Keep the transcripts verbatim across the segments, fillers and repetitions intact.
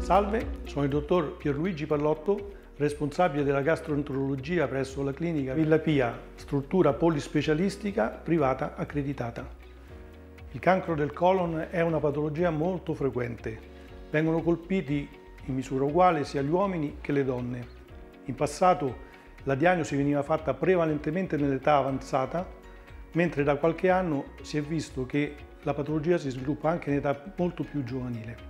Salve, sono il dottor Pierluigi Pallotto, responsabile della gastroenterologia presso la clinica Villa Pia, struttura polispecialistica privata accreditata. Il cancro del colon è una patologia molto frequente. Vengono colpiti in misura uguale sia gli uomini che le donne. In passato la diagnosi veniva fatta prevalentemente nell'età avanzata, mentre da qualche anno si è visto che la patologia si sviluppa anche in età molto più giovanile.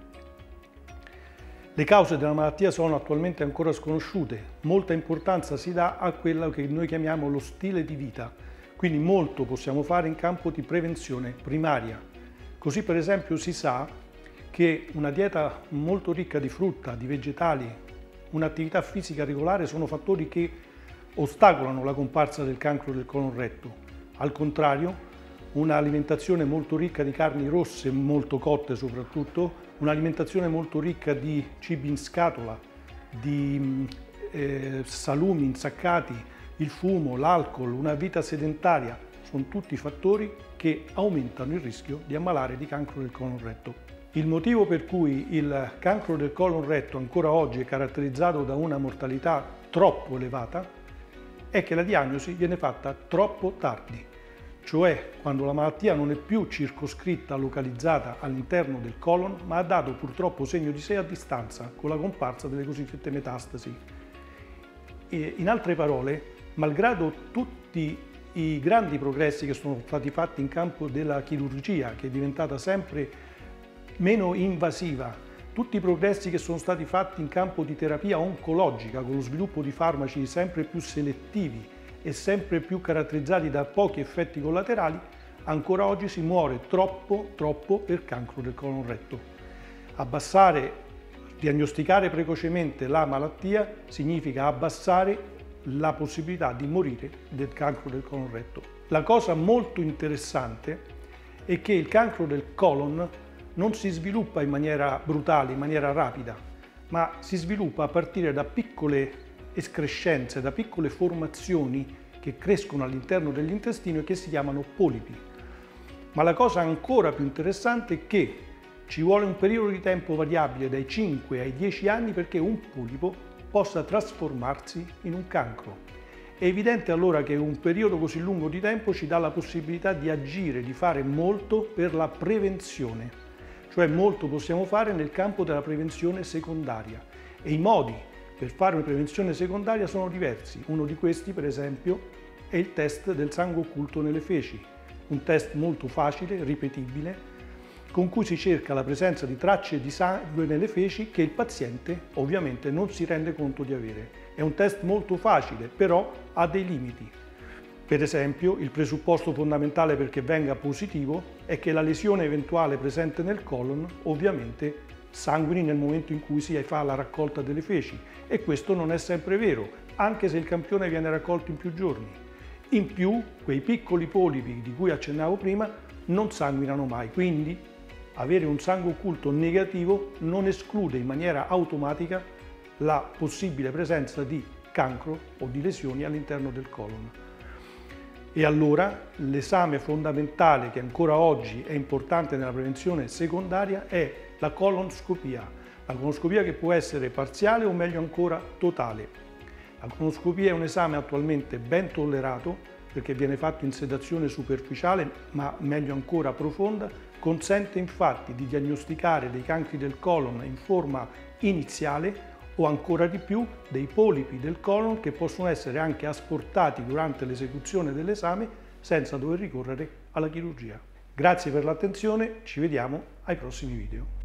Le cause della malattia sono attualmente ancora sconosciute. Molta importanza si dà a quello che noi chiamiamo lo stile di vita, quindi molto possiamo fare in campo di prevenzione primaria. Così per esempio si sa che una dieta molto ricca di frutta, di vegetali, un'attività fisica regolare sono fattori che ostacolano la comparsa del cancro del colon retto. Al contrario, un'alimentazione molto ricca di carni rosse, molto cotte soprattutto, un'alimentazione molto ricca di cibi in scatola, di eh, salumi insaccati, il fumo, l'alcol, una vita sedentaria, sono tutti fattori che aumentano il rischio di ammalare di cancro del colon retto. Il motivo per cui il cancro del colon retto ancora oggi è caratterizzato da una mortalità troppo elevata è che la diagnosi viene fatta troppo tardi. Cioè quando la malattia non è più circoscritta, localizzata all'interno del colon, ma ha dato purtroppo segno di sé a distanza con la comparsa delle cosiddette metastasi. E in altre parole, malgrado tutti i grandi progressi che sono stati fatti in campo della chirurgia, che è diventata sempre meno invasiva, tutti i progressi che sono stati fatti in campo di terapia oncologica, con lo sviluppo di farmaci sempre più selettivi, e sempre più caratterizzati da pochi effetti collaterali, ancora oggi si muore troppo, troppo per cancro del colon retto. Abbassare, diagnosticare precocemente la malattia significa abbassare la possibilità di morire del cancro del colon retto. La cosa molto interessante è che il cancro del colon non si sviluppa in maniera brutale, in maniera rapida, ma si sviluppa a partire da piccole escrescenze, da piccole formazioni che crescono all'interno dell'intestino e che si chiamano polipi. Ma la cosa ancora più interessante è che ci vuole un periodo di tempo variabile dai cinque ai dieci anni perché un polipo possa trasformarsi in un cancro. È evidente allora che un periodo così lungo di tempo ci dà la possibilità di agire, di fare molto per la prevenzione, cioè molto possiamo fare nel campo della prevenzione secondaria e i modi per fare una prevenzione secondaria sono diversi. Uno di questi, per esempio, è il test del sangue occulto nelle feci, un test molto facile, ripetibile, con cui si cerca la presenza di tracce di sangue nelle feci che il paziente ovviamente non si rende conto di avere. È un test molto facile, però ha dei limiti. Per esempio, il presupposto fondamentale perché venga positivo è che la lesione eventuale presente nel colon ovviamente sanguini nel momento in cui si fa la raccolta delle feci, e questo non è sempre vero, anche se il campione viene raccolto in più giorni. In più, quei piccoli polipi di cui accennavo prima non sanguinano mai, quindi avere un sangue occulto negativo non esclude in maniera automatica la possibile presenza di cancro o di lesioni all'interno del colon. E allora l'esame fondamentale che ancora oggi è importante nella prevenzione secondaria è la colonscopia. La colonscopia che può essere parziale o meglio ancora totale. La colonscopia è un esame attualmente ben tollerato perché viene fatto in sedazione superficiale ma meglio ancora profonda, consente infatti di diagnosticare dei cancri del colon in forma iniziale o ancora di più dei polipi del colon che possono essere anche asportati durante l'esecuzione dell'esame senza dover ricorrere alla chirurgia. Grazie per l'attenzione, ci vediamo ai prossimi video.